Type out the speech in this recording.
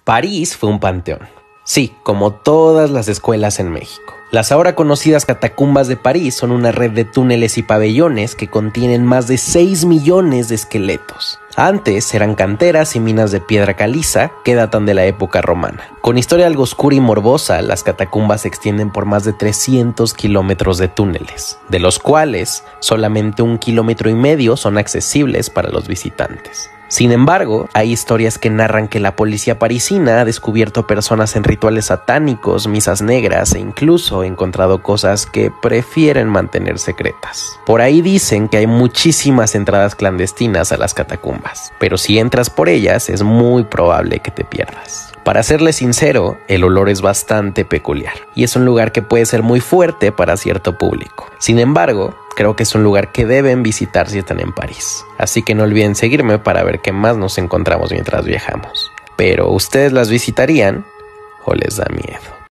París fue un panteón. Sí, como todas las escuelas en México. Las ahora conocidas catacumbas de París son una red de túneles y pabellones que contienen más de 6 millones de esqueletos. Antes eran canteras y minas de piedra caliza que datan de la época romana. Con historia algo oscura y morbosa, las catacumbas se extienden por más de 300 kilómetros de túneles, de los cuales solamente 1,5 kilómetros son accesibles para los visitantes. Sin embargo, hay historias que narran que la policía parisina ha descubierto personas en rituales satánicos, misas negras e incluso encontrado cosas que prefieren mantener secretas. Por ahí dicen que hay muchísimas entradas clandestinas a las catacumbas, pero si entras por ellas es muy probable que te pierdas. Para serle sincero, el olor es bastante peculiar y es un lugar que puede ser muy fuerte para cierto público. Sin embargo, creo que es un lugar que deben visitar si están en París. Así que no olviden seguirme para ver qué más nos encontramos mientras viajamos. Pero, ¿ustedes las visitarían o les da miedo?